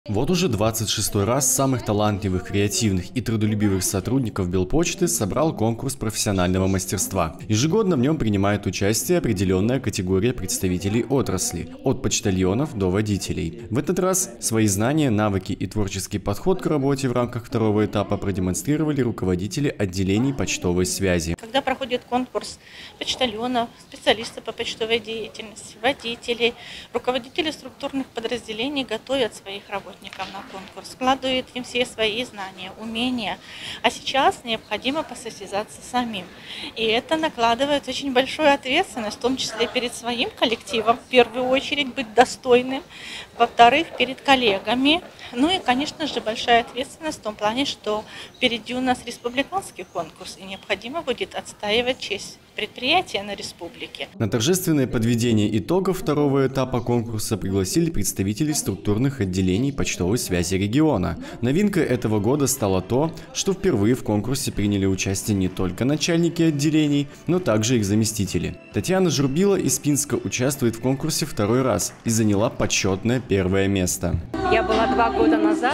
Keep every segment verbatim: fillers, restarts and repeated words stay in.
Вот уже двадцать шестой раз самых талантливых, креативных и трудолюбивых сотрудников Белпочты собрал конкурс профессионального мастерства. Ежегодно в нем принимает участие определенная категория представителей отрасли, от почтальонов до водителей. В этот раз свои знания, навыки и творческий подход к работе в рамках второго этапа продемонстрировали руководители отделений почтовой связи. Когда проходит конкурс почтальонов, специалистов по почтовой деятельности, водителей, руководители структурных подразделений готовят своих работников на конкурс, вкладывают им все свои знания, умения. А сейчас необходимо посостязаться самим. И это накладывает очень большую ответственность, в том числе перед своим коллективом, в первую очередь быть достойным, во-вторых, перед коллегами. Ну и, конечно же, большая ответственность в том плане, что впереди у нас республиканский конкурс, и необходимо будет отстаивать честь предприятия на республике. На торжественное подведение итогов второго этапа конкурса пригласили представителей структурных отделений почтовой связи региона. Новинкой этого года стало то, что впервые в конкурсе приняли участие не только начальники отделений, но также их заместители. Татьяна Журбила из Пинска участвует в конкурсе второй раз и заняла почетное первое место. Я была два года назад,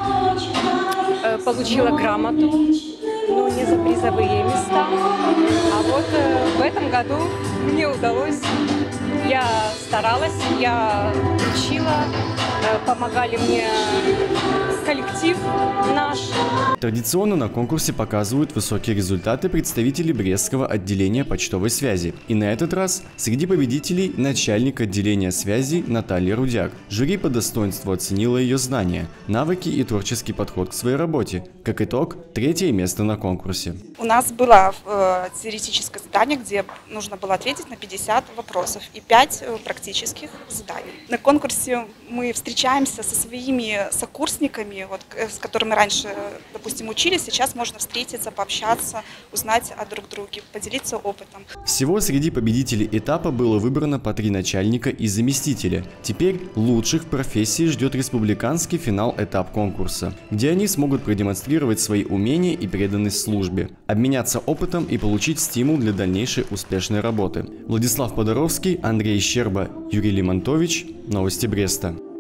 получила грамоту, но не за призовые места. А вот в этом году мне удалось, я старалась, я учила, помогали мне коллектив наш. Традиционно на конкурсе показывают высокие результаты представителей Брестского отделения почтовой связи. И на этот раз среди победителей начальник отделения связи Наталья Рудяк. Жюри по достоинству оценило ее знания, навыки и творческий подход к своей работе. Как итог, третье место на конкурсе. У нас было э, теоретическое задание, где нужно было ответить на пятьдесят вопросов и пять э, практических заданий. На конкурсе мы встречаемся со своими сокурсниками, вот, с которыми раньше, допустим, учились, сейчас можно встретиться, пообщаться, узнать о друг друге, поделиться опытом. Всего среди победителей этапа было выбрано по три начальника и заместителя. Теперь лучших в профессии ждет республиканский финал-этап конкурса, где они смогут продемонстрировать свои умения и преданность службе, обменяться опытом и получить стимул для дальнейшей успешной работы. Владислав Подоровский, Андрей Щерба, Юрий Лимонтович. Новости Бреста.